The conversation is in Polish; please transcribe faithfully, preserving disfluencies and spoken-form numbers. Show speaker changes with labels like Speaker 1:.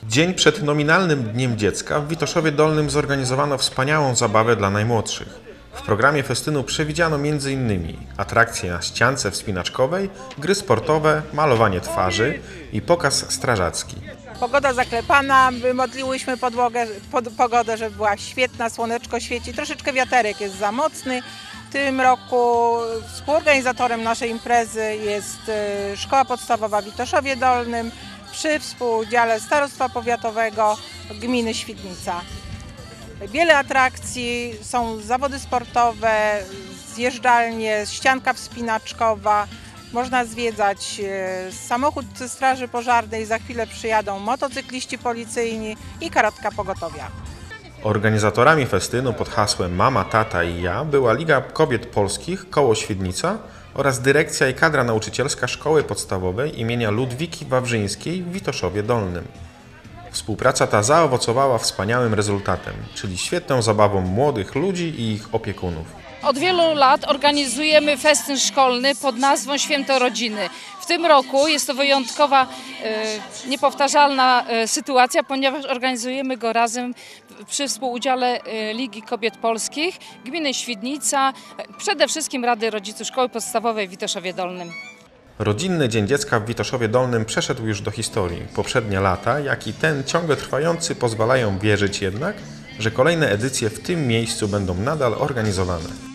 Speaker 1: Dzień przed nominalnym Dniem Dziecka w Witoszowie Dolnym zorganizowano wspaniałą zabawę dla najmłodszych. W programie festynu przewidziano między innymi atrakcje na ściance wspinaczkowej, gry sportowe, malowanie twarzy i pokaz strażacki.
Speaker 2: Pogoda zaklepana, modliłyśmy podłogę, pod, pogodę, żeby była świetna, słoneczko świeci, troszeczkę wiaterek jest za mocny. W tym roku współorganizatorem naszej imprezy jest Szkoła Podstawowa w Witoszowie Dolnym przy współudziale Starostwa Powiatowego Gminy Świdnica. Wiele atrakcji, są zawody sportowe, zjeżdżalnie, ścianka wspinaczkowa. Można zwiedzać samochód straży pożarnej, za chwilę przyjadą motocykliści policyjni i karetka pogotowia.
Speaker 1: Organizatorami festynu pod hasłem Mama, Tata i ja była Liga Kobiet Polskich Koło Świdnica oraz dyrekcja i kadra nauczycielska Szkoły Podstawowej imienia Ludwiki Wawrzyńskiej w Witoszowie Dolnym. Współpraca ta zaowocowała wspaniałym rezultatem, czyli świetną zabawą młodych ludzi i ich opiekunów.
Speaker 3: Od wielu lat organizujemy festyn szkolny pod nazwą Święto Rodziny. W tym roku jest to wyjątkowa, e, niepowtarzalna e, sytuacja, ponieważ organizujemy go razem przy współudziale e, Ligi Kobiet Polskich, Gminy Świdnica, e, przede wszystkim Rady Rodziców Szkoły Podstawowej w Witoszowie Dolnym.
Speaker 1: Rodzinny Dzień Dziecka w Witoszowie Dolnym przeszedł już do historii. Poprzednie lata, jak i ten ciągle trwający, pozwalają wierzyć jednak, że kolejne edycje w tym miejscu będą nadal organizowane.